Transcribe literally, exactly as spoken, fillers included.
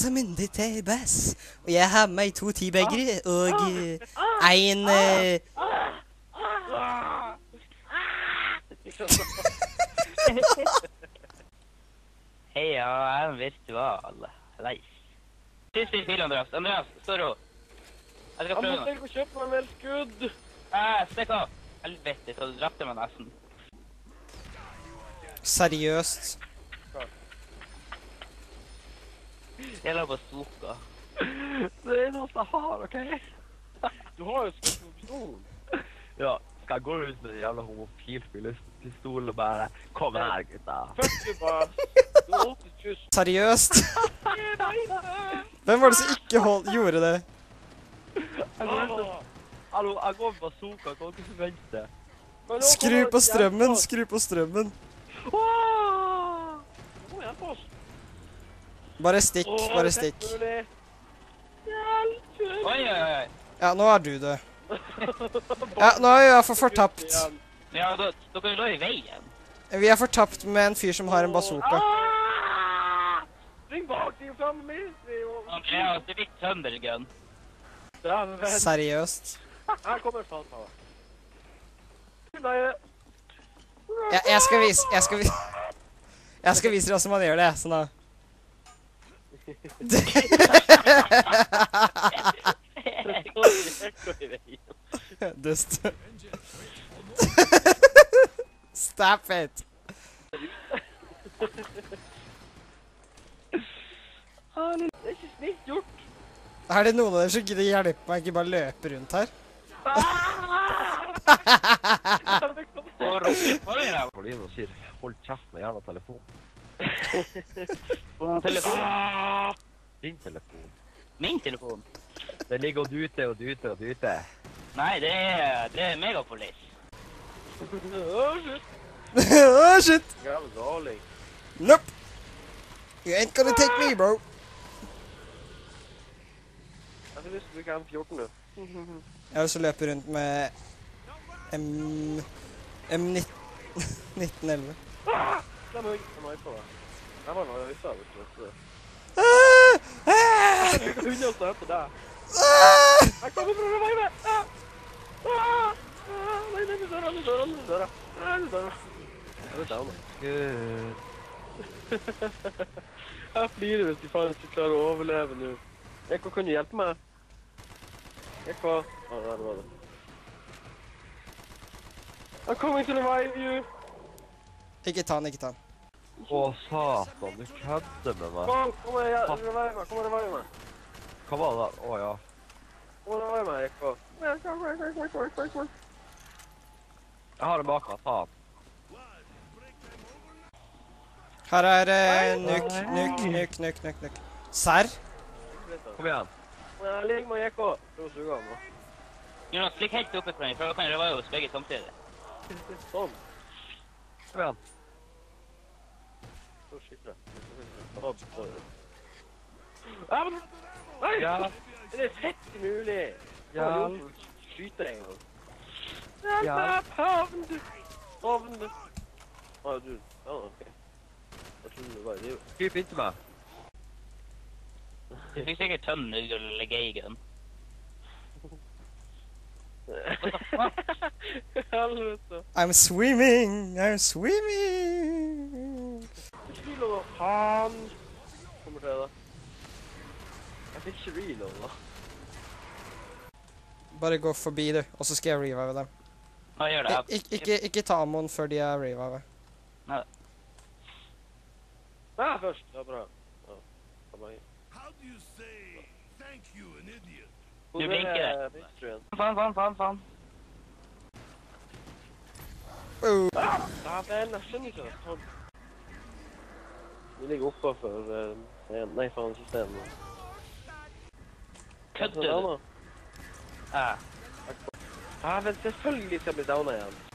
sammen, dette er Bass. Og jeg har med meg to teabagere og uh, en uh... Hei, ja, jeg er en virtual. Leis. Siste i fil, Andreas. Andreas, står ro. Jeg skal prøve noe. Jeg må kjøpe meg mer skudd. Eh, stikk av. Helvete, så du drepte meg nesten. Seriøst. Jeg la på soka. Det er noe jeg har, ok? Du har jo skutt på pistolen. Ja, skal jeg gå ut med den jævla homofilfylle pistolen og bare kom her, gutta. Fuck you, bare. Du har alltid kyss. Seriøst. Hvem var det som ikke hold, gjorde det? Hallo, jeg går med bazooka, jeg kan ikke forvente. Skru på strømmen, skru på strømmen. Kom igjen på oss. Bare stikk, bare stikk. Hjelp! Oi, oi, oi. Ja, nå er du død. Ja, nå er vi i hvert fall fortapt. Ja, da, dere lå i veien. Vi er fortapt med en fyr som har en bazooka. Ring bak, de er fremme med. Andreas, du fikk Thundergun. Seriøst. Her kommer faen på. Ja, jeg skal vise, jeg skal vise, jeg skal vise deg hvordan man gjør det, sånn da. Dust. Stop it. Det er ikke snilt gjort. Er det noen av dere som gidder hjelpe meg, ikke bare løpe rundt her? Pauline og sier, hold kjeft med jævla telefon. På telefon. Din telefon. Min telefon? Det ligger og dute og dute og dute. Nei, det er, det er Megapolis. Åh, shit. Åh, shit. Jævla darling. Nope. You ain't gonna take me, bro. Jeg har lyst til å bruke M fjorten nå. Jeg har også løpet rundt med M... M nitten elleve. Ah! La meg ikke meg på det. Jeg var noe i sted, hvis du vet det. Jeg kan unna å stå på deg. Jeg kommer fra det veien! Nei, nei, du dør, du dør, du dør. Nei, du dør. Jeg vet det, Gud. Jeg flirer hvis de faen ikke klarer å overleve nå. Eko, kan du hjelpe meg? Eko? Å, der var det. I'm coming to the right view. Ikke ta den, ikke ta den. Å, satan, du kødder med meg. Kom, kom her, revive meg, kom her, revive meg. Hva var det? Å, ja. Kom her, revive meg, Eko. Jeg har en bak meg, ta den. Her er uh, nuk, nuk, nuk, nuk, nuk, nuk. Serr? Kom igjen. Jeg ligger med Eko. Prøv å suge han nå. Jonas, slikk helt oppe på meg, for da kan jeg revive oss begge samtidig. Sånn. Kom igjen. Så skikkelig. Nei! Ja. Det er fett mulig. Ja. Skyter en gang. Ja. Hjelp meg, havn du. Havn du. Ah, du. Ja, ok. Jeg trodde det var det. Kryp inntil meg. Du fikk sikkert tønner eller geigen. Helvete. I'm swimming, I'm swimming. Ikke reload, faen. Kommer til det. Jeg fikk ikke reload, da. Bare gå forbi du, og så skal jeg revive dem. Hva gjør det? Ik ikke, ikke, ikke ta ammoen før de er revive. Nei. Nei, først. Det er bra. Ja, ta meg inn. How do you say thank you in Indian? Du blinker det. Mystery. Faen, faen, faen, faen. Oh. Ja, det er nesten ikke sånn. Vi ligger oppe for... Uh, nei, faen, ikke stedet. Kødder du? Ja. Ja. Ja, men selvfølgelig skal jeg bli downa igjen.